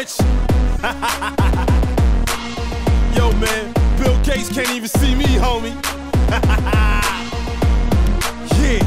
rich. Yo, man, Bill Gates can't even see me, homie. Yeah.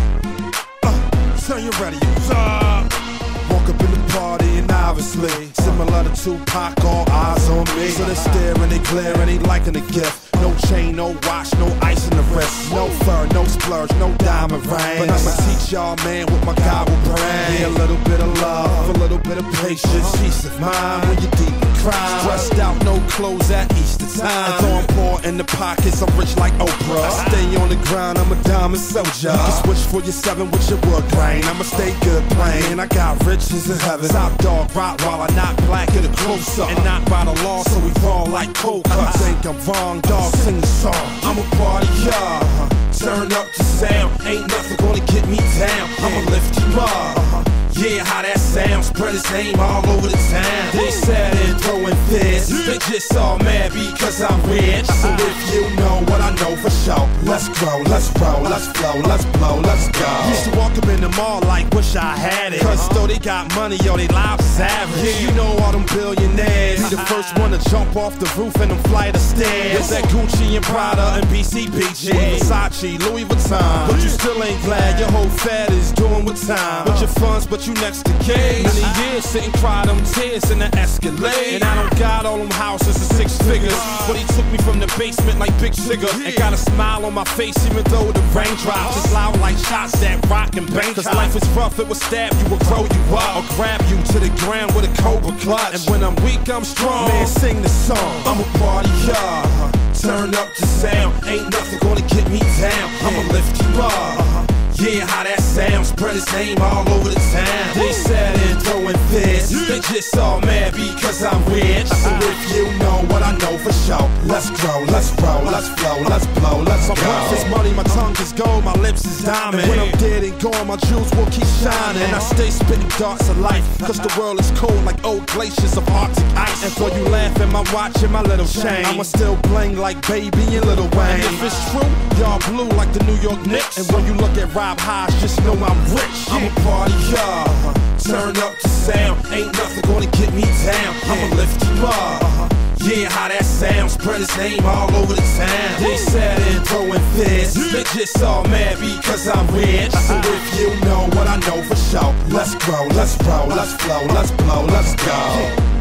Turn your radios up. Walk up in the party and obviously similar to Tupac, all eyes on me. So they stare and they glare and they liking the gift. No chain, no watch, no ice in the wrist. No fur, no splurge, no diamond ring. But I'ma teach y'all, man, what my God will bring. Yeah, a little bit of love, a little bit of patience. Peace of mind when you're deep in crime. Stressed out, no clothes at Easter time. Though I'm poor in the pockets, I'm rich like Oprah. I stay on the ground, I'm a diamond soldier. You can switch for your 7 with your wood grain. I'ma stay good playing, I got riches in heaven. Top dog, rock while I not black, get a closer. And not by the law, so we fall like cold cuts. Think I'm wrong, dog, sing the song. I'm a partier, turn up the sound. Ain't nothing gonna get me down. I'ma lift you up. Yeah, how that sound, spread his name all over the town. They said and throwing fists, they just all mad because I'm rich. So if you know what I know for sure, let's grow, let's roll, let's flow, let's blow, let's go. Used to walk up in the mall like wish I had it. Cause though they got money, yo, they lives savage. Yeah, you know all them billionaires, be the first one to jump off the roof and them flight of stairs. It's that Gucci and Prada and BCBG, Versace, Louis Vuitton. But you still ain't glad your whole fat is doing with time. With your funds, but you next to Gage. Many years sitting cry them tears in the Escalade. And I don't got all them houses and 6 figures, but he took me from the basement like Big Sigger. And got a smile on my face even though the rain drops. It's loud like shots that rock and bang. Cause life is rough, it will stab you or grow you up, or grab you to the ground with a cobra clutch. And when I'm weak, I'm strong. Man, sing the song. I'm a partier, turn up the sound. Ain't nothing gonna get me down. I'ma lift you up. Yeah, how that sound, spread his name all over the town. They said and throwing fists, they just all mad because I'm rich. So if you know what I know for sure, let's grow, let's roll, let's flow, let's blow, let's go. My breath is money, my tongue is gold, my lips is diamond. When I'm dead and gone, my jewels will keep shining. And I stay spitting darts of life, cause the world is cold like old glaciers of Arctic ice. And for you laughing, my watch and my little chain, I'ma still bling like Baby and Lil Wayne. And if it's true, y'all blue like the New York Knicks. And when you look at Rob Highs, just know I'm rich. I'm a partier, turn up the sound. Ain't nothing gonna get me down. I'ma lift you up. Yeah, how that sound, spread his name all over the town. They said and throwing fists, they just all mad because I'm rich. So if you know what I know for sure, let's grow, let's roll, let's flow, let's blow, let's go.